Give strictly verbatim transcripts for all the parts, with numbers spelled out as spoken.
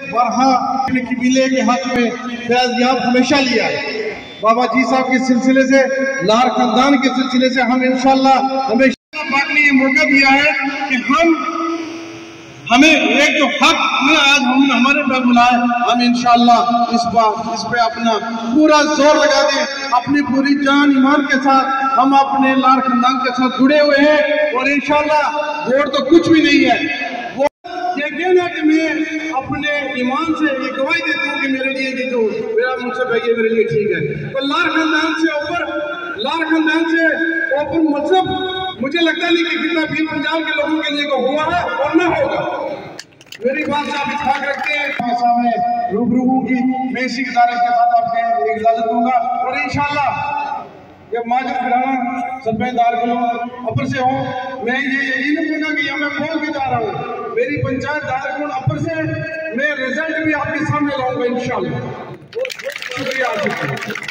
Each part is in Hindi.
बरहा किबिले के हक में फैज़याब हमेशा लिया है। बाबा जी साहब के सिलसिले से, लार खानदान के सिलसिले से हम इंशाल्लाह हमेशा पाक ने ये मौका दिया है कि हम हमें एक जो हक में आज हम हमारे पे बुलाए, हम इंशाल्लाह इस बार इस पे अपना पूरा जोर लगा दें, अपनी पूरी जान ईमान के साथ हम अपने लार खानदान के साथ जुड़े हुए हैं। और इंशाल्लाह वोट तो कुछ भी नहीं है, वो ये कहना कि मैं अपने ईमान से ये गवाही देता हूँ कि मेरे लिए ये जो मेरा मुझसे भाई मेरे लिए ठीक है। तो लार खानदान से ऊपर लार खानदान से ऊपर मतलब मुझे लगता नहीं कि कितना भी पंजाब के लोगों के लिए को हुआ है और न होगा। मेरी बात से आप इत्तेफाक रखते हैं, सामने रूबरू की मैं इसी गुजारिश के साथ आपके इजाजत दूंगा। और इंशाल्लाह जब माजर फिराना सदमेदार अपर से हो, मैं ये यही नहीं कहूँगा कि मैं बोल के जा रहा हूँ, मेरी पंचायत दारकुल अपर से मैं रिजल्ट भी आपके सामने लाऊंगा इंशाल्लाह। शुक्रिया आपका।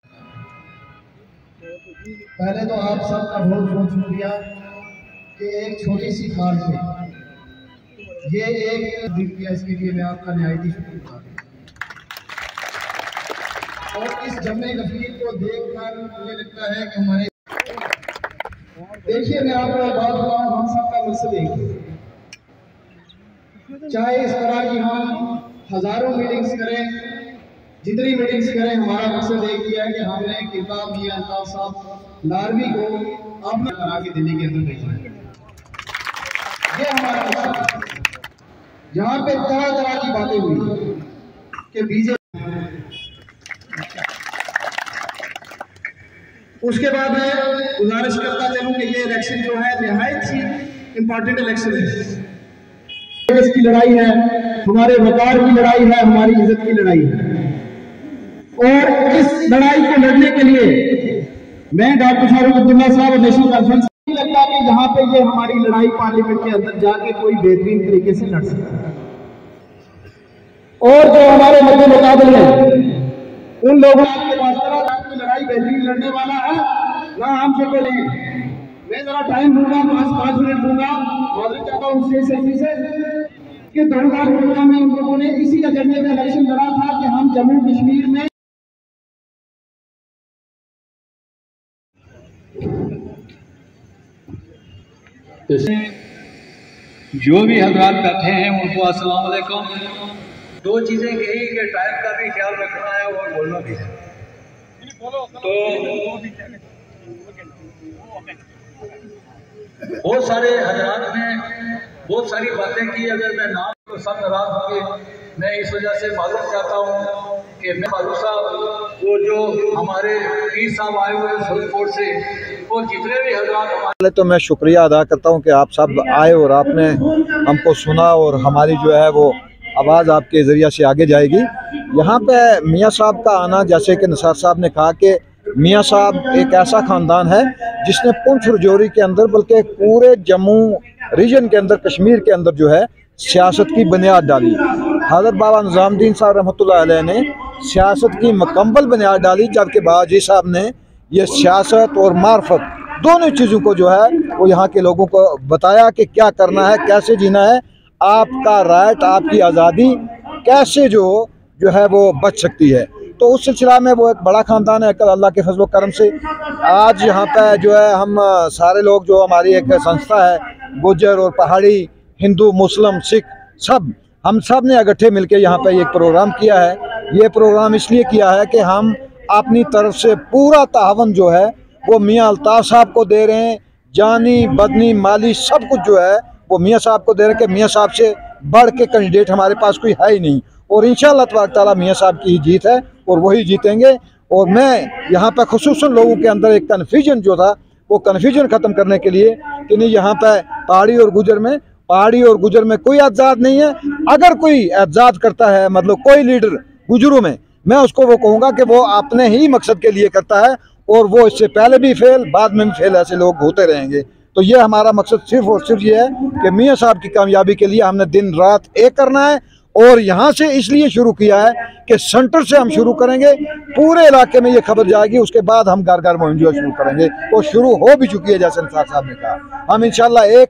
पहले तो आप सबका बहुत बहुत शुक्रिया कि एक छोटी सी खाल पे ये एक दिन किया, इसके लिए मैं आपका नहायती शुक्रिया। और इस जमे गफीर को देखकर मुझे लगता है कि हमारे देखिए मैं आपको एक बात बताऊं, हम सबका मकसद एक है, चाहे इस तरह की हम हजारों मीटिंग्स करें, जितनी मीटिंग्स करें, हमारा मकसद एक ही है कि हमने किताब मियां अल्ताफ साहब लारवी को अपना करा के दिल्ली के अंदर भेजना है। ये हमारा मकसद है। जहाँ पे तरह तरह की बातें हुई कि बीजेपी, उसके बाद मैं गुजारिश करता चलूँ कि ये इलेक्शन जो है निहायत ही इम्पोर्टेंट इलेक्शन है। इसकी लड़ाई है, हमारे वकार की लड़ाई है, हमारी इज्जत की लड़ाई है। और इस लड़ाई को लड़ने के लिए मैं डॉक्टर फारूक अब्दुल्ला साहब और नेशनल कॉन्फ्रेंस नहीं लगता कि यहाँ पे ये हमारी लड़ाई पार्लियामेंट के अंदर जाके कोई बेहतरीन तरीके से लड़ सकता है। और जो हमारे मध्य मुकाबले हैं उन लोगों के पास की लड़ाई बेहतरीन लड़ने वाला है ना, हम सबको नहीं। मैं जरा टाइम दूंगा, पाँच पाँच मिनट दूंगा, मालूम चाहता हूँ स्टेज सेक्रेटरी से कि दो हजार चौदह में उन लोगों ने इसी एजेंडे में इलेक्शन लड़ा था कि हम जम्मू कश्मीर में जो भी हजरात बैठे हैं उनको अस्सलाम वालेकुम। दो चीज़ें यही कि टाइम का भी ख्याल रखना है और बोलना भी है। तो बहुत सारे हजरात ने बहुत सारी बातें की, अगर मैं नाम तो सब नाराज होंगे। मैं इस वजह से मालूम चाहता हूँ कि मैं फारूक साहब वो जो हमारे पीर साहब आए हुए हैं सुल्तानपुर से, और जितने भी हजरात हमारे, तो मैं शुक्रिया अदा करता हूँ कि आप सब आए और आपने हमको सुना और हमारी जो है वो आवाज़ आपके ज़रिए से आगे जाएगी। यहाँ पे मियाँ साहब का आना, जैसे कि निसार साहब ने कहा कि मियाँ साहब एक ऐसा ख़ानदान है जिसने पुंछ रजौरी के अंदर बल्कि पूरे जम्मू रीजन के अंदर, कश्मीर के अंदर जो है सियासत की बुनियाद डाली। हज़रत बाबा निज़ामुद्दीन साहब रहमतुल्लाह अलैह ने सियासत की मुकम्मल बुनियाद डाली, जबकि बाबाजी साहब ने ये सियासत और मार्फत दोनों चीज़ों को जो है वो यहाँ के लोगों को बताया कि क्या करना है, कैसे जीना है, आपका राइट, आपकी आज़ादी कैसे जो जो है वो बच सकती है। तो उस सिलसिला में वो एक बड़ा ख़ानदान है। कल अल्लाह के फजल करम से आज यहाँ पे जो है हम सारे लोग, जो हमारी एक संस्था है, गुज्जर और पहाड़ी, हिंदू, मुस्लिम, सिख, सब हम सब ने इकट्ठे मिलकर यहाँ पे एक प्रोग्राम किया है। ये प्रोग्राम इसलिए किया है कि हम अपनी तरफ से पूरा तावन जो है वो मियाँ अल्ताफ साहब को दे रहे हैं, जानी बदनी माली सब कुछ जो है वो मियाँ साहब को दे रहे हैं कि मियाँ साहब से बढ़ के कैंडिडेट हमारे पास कोई है ही नहीं। और इंशाअल्लाह तबारक तआला मियाँ साहब की ही जीत है और वही जीतेंगे। और मैं यहाँ पर खुसूसन लोगों के अंदर एक कन्फ्यूजन जो था वो कन्फ्यूजन ख़त्म करने के लिए कि नहीं, यहाँ पर पहाड़ी और गुजर में पहाड़ी और गुजर में कोई एतजाद नहीं है। अगर कोई एतजाद करता है, मतलब कोई लीडर गुजरों में, मैं उसको वो कहूँगा कि वो अपने ही मकसद के लिए करता है और वो इससे पहले भी फेल, बाद में भी फेल, ऐसे लोग होते रहेंगे। तो ये हमारा मकसद सिर्फ और सिर्फ ये है कि मियाँ साहब की कामयाबी के लिए हमने दिन रात एक करना है। और यहाँ से इसलिए शुरू किया है कि सेंटर से हम शुरू करेंगे, पूरे इलाके में ये खबर जाएगी, उसके बाद हम घर घर मुहिम जो शुरू करेंगे। वो शुरू हो भी चुकी है, जैसे निसार साहब ने कहा। हम इंशाल्लाह एक हैं,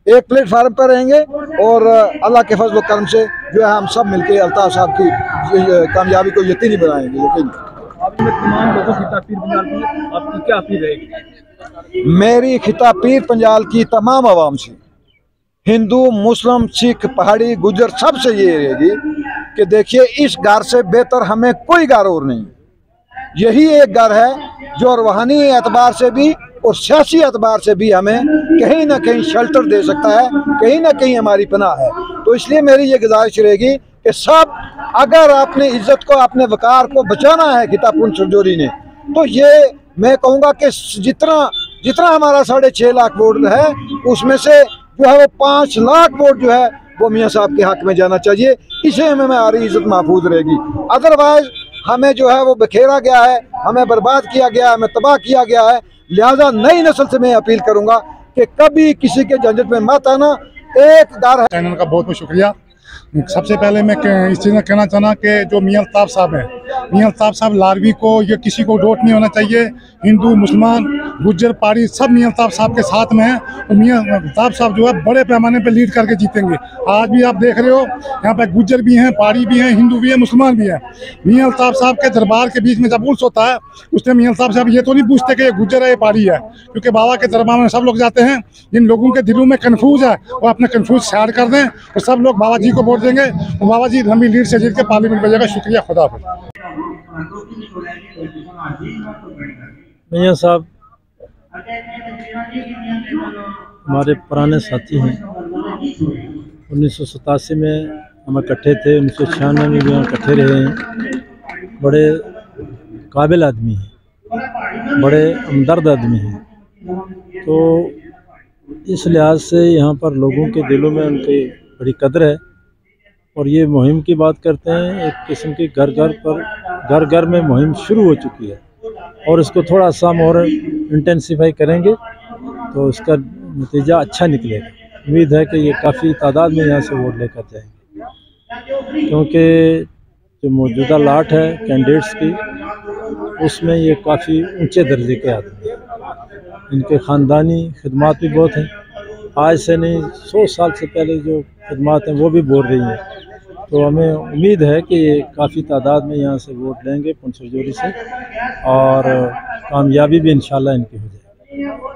एक प्लेटफार्म पर रहेंगे और अल्लाह के फजल करम से जो है हम सब मिलके अल्ताफ साहब की कामयाबी को यकीनी बनाएंगे। यकीन आपने तमाम लोगों की तापीर पंजाल की आपकी क्या अपील रहेगी? मेरी खिताब पीर पंजाल की तमाम आवाम से, हिंदू मुस्लिम सिख पहाड़ी गुजर, सबसे ये रहेगी कि देखिए इस घर से बेहतर हमें कोई घर और नहीं। यही एक घर है जो रूहानी एतबार से भी और सियासी एतबार से भी हमें कहीं ना कहीं शेल्टर दे सकता है, कहीं ना कहीं हमारी पनाह है। तो इसलिए मेरी ये गुजारिश रहेगी कि सब, अगर अपने इज्जत को अपने वकार को बचाना है खिताब पुंछ रजौरी ने, तो ये मैं कहूँगा कि जितना जितना हमारा साढ़े छः लाख वोट है उसमें से जो है वो पाँच लाख वोट जो है वो मियाँ साहब के हक में जाना चाहिए। इसे हमें हमारी इज्जत महफूज रहेगी। अदरवाइज हमें जो है वो बखेरा गया है, हमें बर्बाद किया गया है, हमें तबाह किया गया है। लिहाजा नई नस्ल से मैं अपील करूंगा कि कभी किसी के झंझट में मत आना। एक डर है। चैनल का बहुत बहुत शुक्रिया। सबसे पहले मैं इस चीज़ में कहना चाहना कि जो मियाँ अल्ताफ साहब हैं, मियाँ अल्ताफ साहब लारवी को ये किसी को डोट नहीं होना चाहिए। हिंदू मुसलमान गुज्जर पहाड़ी सब मियाँ अल्ताफ साहब के साथ में हैं और मियाँ अल्ताफ साहब जो है बड़े पैमाने पे लीड करके जीतेंगे। आज भी आप देख रहे हो यहाँ पे गुज्जर भी हैं, पहाड़ी भी हैं, हिंदू भी हैं, मुसलमान भी हैं। मियाँ अल्ताफ साहब के दरबार के बीच में जब उर्स होता है उसमें मियाँ अल्ताफ साहब ये तो नहीं पूछते कि ये गुज्जर है ये पहाड़ी है, क्योंकि बाबा के दरबार में सब लोग जाते हैं। जिन लोगों के दिलों में कन्फ्यूज है वो अपने कन्फ्यूज साइड कर दें और सब लोग बाबा जी को वोट देंगे और बाबा जी लंबी लीड से जीत के पार्लियामेंट भेजेगा। शुक्रिया, खुदा हाफिज़। मियाँ साहब हमारे पुराने साथी हैं। उन्नीस सौ सतासी में हम इकट्ठे थे, उन्नीस सौ छियानवे में भी हम इकट्ठे रहे हैं। बड़े काबिल आदमी हैं, बड़े हमदर्द आदमी हैं। तो इस लिहाज से यहाँ पर लोगों के दिलों में उनकी बड़ी कदर है। और ये मुहिम की बात करते हैं, एक किस्म की घर घर पर घर घर में मुहिम शुरू हो चुकी है और इसको थोड़ा सा हम और इंटेंसिफाई करेंगे तो इसका नतीजा अच्छा निकलेगा। उम्मीद है कि ये काफ़ी तादाद में यहाँ से वोट लेकर जाएंगे, क्योंकि जो मौजूदा लाट है कैंडिडेट्स की उसमें ये काफ़ी ऊंचे दर्जे के आदमी हैं। इनके ख़ानदानी खिदमात भी बहुत हैं। आज से नहीं सौ साल से पहले जो खिदमात हैं वो भी बोल रही हैं। तो हमें उम्मीद है कि ये काफ़ी तादाद में यहाँ से वोट लेंगे पुंछ रजौरी से और कामयाबी भी इंशाल्लाह इनकी हो जाएगी।